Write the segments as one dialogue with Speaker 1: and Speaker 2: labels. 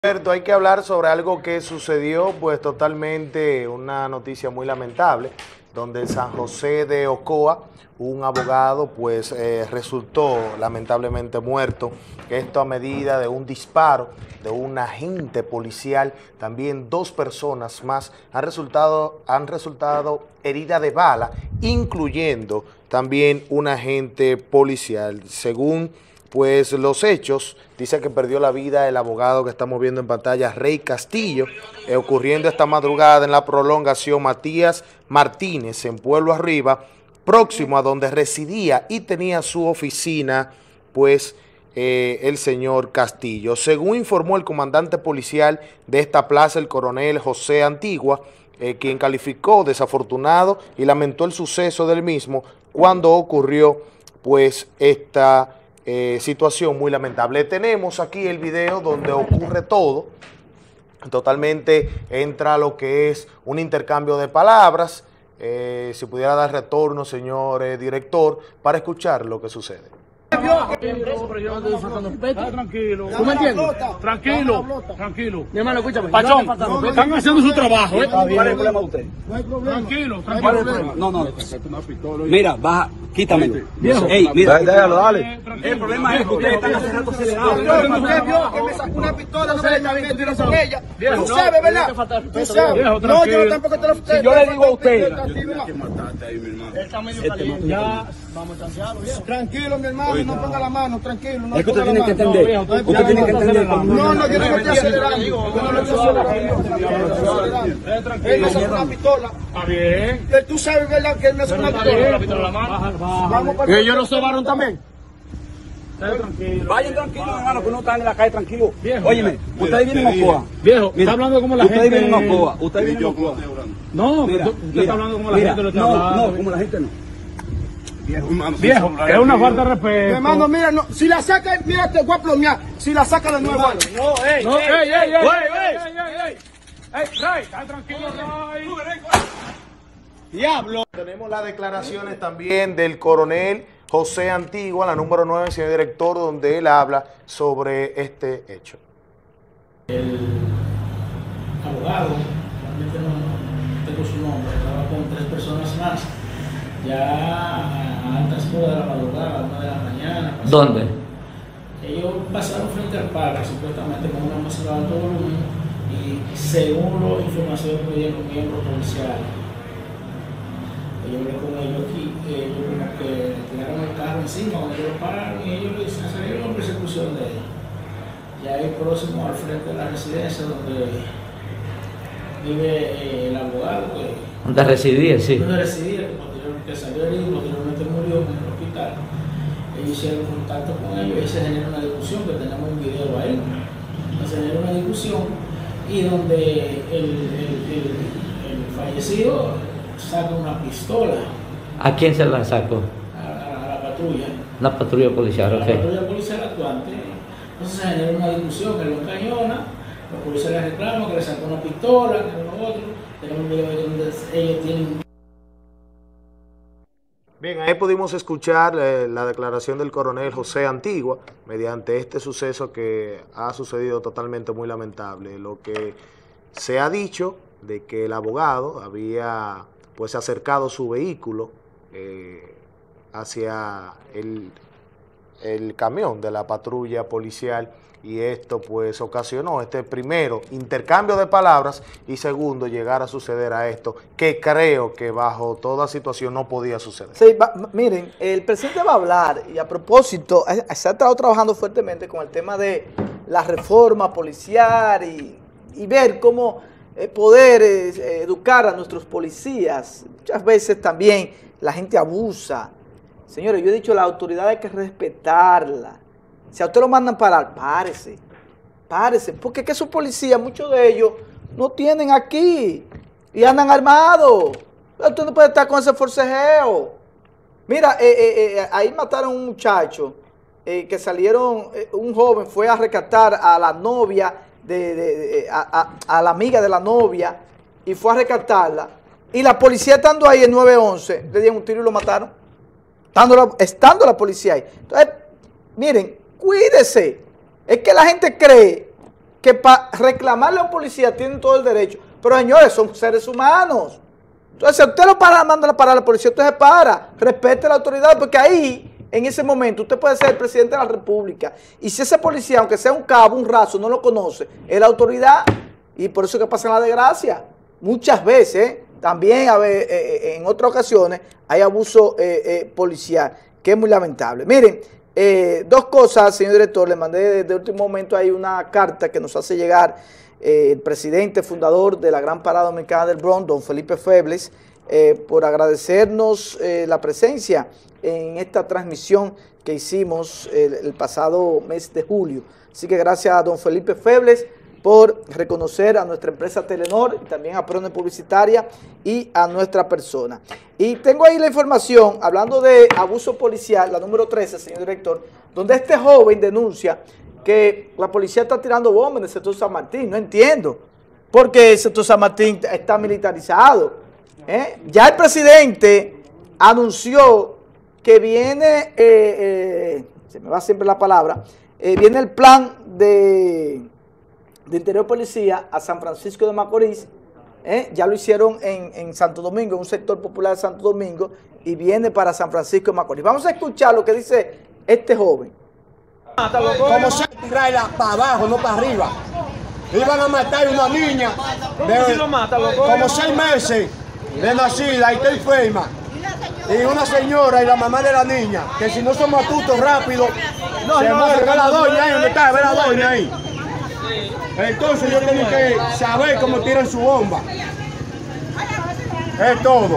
Speaker 1: Hay que hablar sobre algo que sucedió, pues totalmente una noticia muy lamentable, donde en San José de Ocoa un abogado pues resultó lamentablemente muerto, esto a medida de un disparo de un agente policial. También dos personas más han resultado heridas de bala, incluyendo también un agente policial. Según pues los hechos, dice que perdió la vida el abogado que estamos viendo en pantalla, Rey Castillo, ocurriendo esta madrugada en la prolongación Matías Martínez, en Pueblo Arriba, próximo a donde residía y tenía su oficina, pues, el señor Castillo. Según informó el comandante policial de esta plaza, el coronel José Antigua, quien calificó desafortunado y lamentó el suceso del mismo cuando ocurrió, pues, esta situación muy lamentable. Tenemos aquí el video donde ocurre todo, totalmente entra lo que es un intercambio de palabras. Si pudiera dar retorno, señor director, para escuchar lo que sucede.
Speaker 2: Tranquilo. ¿Tú me entiendes? Tranquilo.
Speaker 3: Mi hermano, escúchame.
Speaker 2: Pachón, están haciendo su trabajo, ¿eh?
Speaker 3: ¿Cuál es el problema de usted?
Speaker 2: No hay problema. Tranquilo.
Speaker 3: No. Mira, baja, quítamelo.
Speaker 2: Viejo.
Speaker 3: Ey, mira.
Speaker 4: Déjalo, dale.
Speaker 3: El problema es que ustedes están hace rato acelerados.
Speaker 4: Usted vio que me sacó una pistola, no se le está metiendo con ella. Tú sabes, ¿verdad? Tú sabes. No, yo tampoco te lo sé.
Speaker 3: Si yo le digo a usted.
Speaker 2: Está medio caliente. Ya, vamos a chancearlo, viejo.
Speaker 4: Tranquilo, mi hermano, no ponga la mano, tranquilo.
Speaker 3: Es que usted tiene que entender. Usted tiene que entender.
Speaker 4: No, yo no me estoy acelerando. Yo no me estoy acelerando. Él me sacó una pistola.
Speaker 2: Está bien.
Speaker 4: Tú sabes, ¿verdad? Que él me sacó una pistola. Vamos para
Speaker 2: ¿Y ellos no se varon también? Tranquilo.
Speaker 3: Vayan tranquilos, hermano, que uno está en la calle tranquilo.
Speaker 2: Viejo.
Speaker 3: Óyeme, ustedes vienen a Ocoa.
Speaker 2: Viejo, está hablando como la gente.
Speaker 3: Ustedes vienen a Ocoa. Ustedes vienen a Ocoa.
Speaker 2: No,
Speaker 3: Mira,
Speaker 2: usted está hablando como la gente lo está
Speaker 3: no,
Speaker 2: hablando.
Speaker 3: no, como la gente no.
Speaker 2: Viejo, es una falta de
Speaker 4: mi
Speaker 2: respeto.
Speaker 4: hermano, mira, no, si la saca, mira, te voy a plomear. Si la saca de nuevo.
Speaker 2: No, ey. Ray, está tranquilo, Ray. Diablo.
Speaker 1: Tenemos las declaraciones también del coronel José Antigua, la número 9, señor director, donde él habla sobre este hecho.
Speaker 5: El abogado, realmente no tengo su nombre, estaba con 3 personas más, ya a altas horas de la madrugada, a 1 de la mañana.
Speaker 6: ¿Dónde?
Speaker 5: Ellos pasaron frente al parque, supuestamente con una música de alto volumen, y según la información que me dieron los miembros policiales, yo hablé con ellos aquí, ellos como que tiraron el carro encima, cuando ellos lo pararon, y ellos salieron en persecución de ellos. Ya ahí próximo al frente de la residencia donde vive el abogado,
Speaker 6: ¿Dónde residía? Sí.
Speaker 5: donde residía, que salió herido, posteriormente murió en el hospital. Ellos hicieron contacto con ellos y se generó una discusión, que tenemos un video ahí. Se generó una discusión y donde el fallecido saca una pistola.
Speaker 6: ¿A quién se la sacó?
Speaker 5: A la patrulla.
Speaker 6: La patrulla policial,
Speaker 5: La
Speaker 6: ok.
Speaker 5: patrulla policial actuante. Entonces se genera una discusión, él lo encañona, los policías le reclaman que le sacó una pistola, que lo otro. Tenemos un video donde ellos tienen.
Speaker 1: Bien, ahí pudimos escuchar la declaración del coronel José Antigua mediante este suceso que ha sucedido totalmente muy lamentable. Lo que se ha dicho de que el abogado había pues acercado su vehículo hacia el camión de la patrulla policial, y esto pues ocasionó este primero intercambio de palabras y segundo llegar a suceder a esto, que creo que bajo toda situación no podía suceder.
Speaker 7: Sí, miren, el presidente va a hablar, y a propósito, se ha estado trabajando fuertemente con el tema de la reforma policial y ver cómo poder educar a nuestros policías. Muchas veces también la gente abusa. Señores, yo he dicho, la autoridad hay que respetarla. Si a usted lo mandan parar, párese, porque es que esos policías, muchos de ellos, no tienen aquí y andan armados. Usted no puede estar con ese forcejeo. Mira, ahí mataron a un muchacho que salieron, un joven fue a rescatar a la novia, a la amiga de la novia, y fue a rescatarla. Y la policía estando ahí en 911, le dieron un tiro y lo mataron. Estando la policía ahí. Entonces, miren, cuídese. Es que la gente cree que para reclamarle a un policía tienen todo el derecho. Pero señores, son seres humanos. Entonces, si usted lo manda a parar a la policía, usted se para, respete la autoridad, porque ahí, en ese momento, usted puede ser el presidente de la República. Y si ese policía, aunque sea un cabo, un raso, no lo conoce, es la autoridad. Y por eso que pasa la desgracia. Muchas veces, también en otras ocasiones, hay abuso policial, que es muy lamentable. Miren, dos cosas, señor director, le mandé de último momento ahí una carta que nos hace llegar el presidente fundador de la Gran Parada Dominicana del Bronx, don Felipe Febles, por agradecernos la presencia en esta transmisión que hicimos el pasado mes de julio. Así que gracias a don Felipe Febles por reconocer a nuestra empresa Telenor y también a Prone Publicitaria y a nuestra persona. Y tengo ahí la información, hablando de abuso policial, la número 13, señor director, donde este joven denuncia que la policía está tirando bombas en el sector San Martín. No entiendo, porque el sector San Martín está militarizado. Ya el presidente anunció que viene, se me va siempre la palabra, viene el plan de Interior Policía a San Francisco de Macorís. Ya lo hicieron en Santo Domingo, en un sector popular de Santo Domingo, y viene para San Francisco de Macorís. Vamos a escuchar lo que dice este joven.
Speaker 8: Como se tirarla para abajo, no para arriba. Iban a matar a una niña de como 6 meses de nacida y está enferma. Y una señora y la mamá de la niña, que si no somos astutos rápido, se muere. Ve la doña ahí, ¿dónde está? Ve la doña ahí. Entonces yo tengo que saber cómo tiran su bomba. Es todo.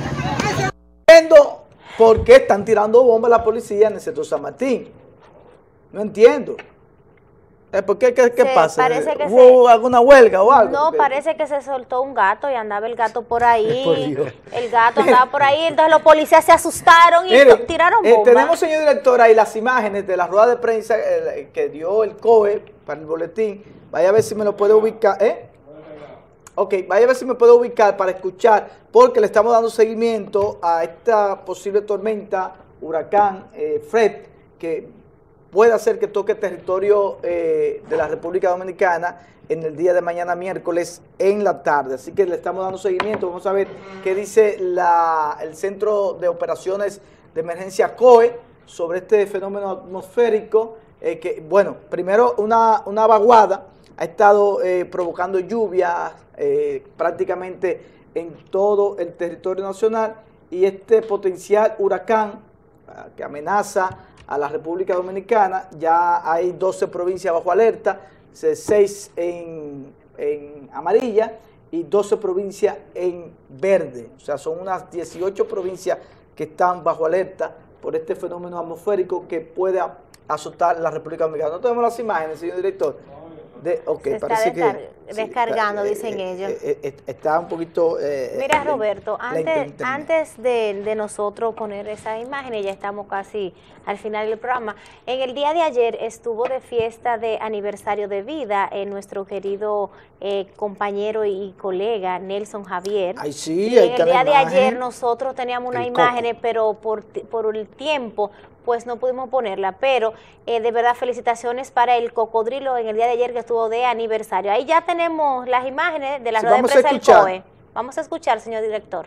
Speaker 7: Entiendo por qué están tirando bombas la policía en el sector San Martín. No entiendo. ¿Por qué? ¿Qué pasa? ¿Hubo alguna huelga o algo?
Speaker 9: No, parece que se soltó un gato y andaba el gato por ahí. El gato andaba por ahí, entonces los policías se asustaron y tiraron bombas.
Speaker 7: Tenemos, señor director, ahí las imágenes de la rueda de prensa que dio el COE para el boletín. Vaya a ver si me lo puede ubicar. Ok, vaya a ver si me puede ubicar para escuchar, porque le estamos dando seguimiento a esta posible tormenta, huracán Fred, que puede hacer que toque territorio de la República Dominicana en el día de mañana miércoles en la tarde. Así que le estamos dando seguimiento. Vamos a ver qué dice el Centro de Operaciones de Emergencia COE sobre este fenómeno atmosférico. Que, bueno, primero una vaguada ha estado provocando lluvias prácticamente en todo el territorio nacional, y este potencial huracán que amenaza a la República Dominicana, ya hay 12 provincias bajo alerta, 6 en amarilla y 12 provincias en verde. O sea, son unas 18 provincias que están bajo alerta por este fenómeno atmosférico que puede azotar la República Dominicana. No tenemos las imágenes, señor director.
Speaker 9: Se parece está descargando, dicen ellos.
Speaker 7: Está un poquito...
Speaker 9: Mira, Roberto, antes de nosotros poner esa imagen, ya estamos casi al final del programa. En el día de ayer estuvo de fiesta de aniversario de vida nuestro querido compañero y colega Nelson Javier.
Speaker 7: Ay, sí,
Speaker 9: y en el día de ayer nosotros teníamos una imagen, pero por el tiempo pues no pudimos ponerla, pero de verdad felicitaciones para el cocodrilo en el día de ayer que estuvo de aniversario. Ahí ya tenemos las imágenes de la rueda de prensa del COE. Vamos a escuchar, señor director.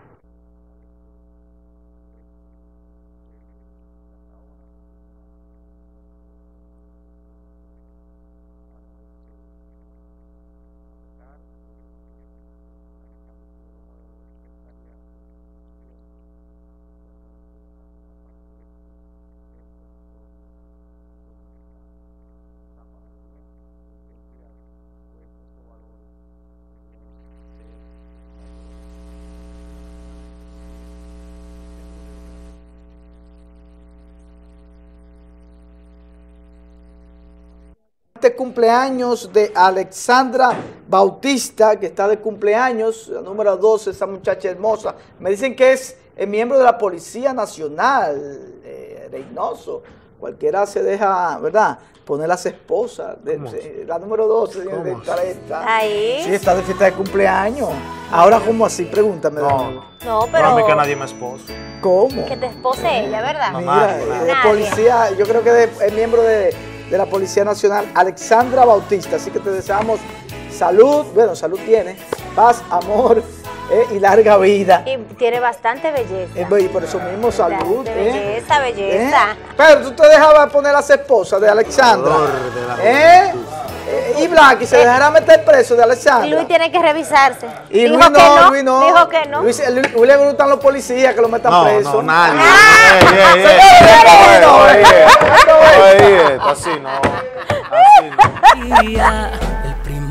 Speaker 7: Cumpleaños de Alexandra Bautista, que está de cumpleaños, la número 12, esa muchacha hermosa. Me dicen que es miembro de la Policía Nacional, Reynoso. Cualquiera se deja, ¿verdad?, poner las esposas. La número 12, señor director,
Speaker 9: ahí.
Speaker 7: Sí, está de fiesta de cumpleaños. Ahora, ¿cómo así? Pregúntame.
Speaker 9: No, pero...
Speaker 1: a mí que nadie me esposa.
Speaker 7: ¿Cómo?
Speaker 9: Que te espose ella, ¿verdad?
Speaker 7: Mira, de policía, yo creo que es miembro de de la Policía Nacional, Alexandra Bautista. Así que te deseamos salud, bueno, salud tiene, paz, amor y larga vida.
Speaker 9: Y tiene bastante belleza.
Speaker 7: Y por eso mismo salud.
Speaker 9: Belleza, belleza.
Speaker 7: Pero tú te dejabas poner las esposas de Alexandra. Y Blacky se dejará meter preso de Alexandra.
Speaker 9: Luis tiene que revisarse.
Speaker 7: Y
Speaker 9: Luis
Speaker 7: no.
Speaker 9: Dijo que no.
Speaker 7: Luis le gustan los policías que lo metan preso.
Speaker 1: No, nadie.
Speaker 7: Señores,
Speaker 1: Así no. Así no.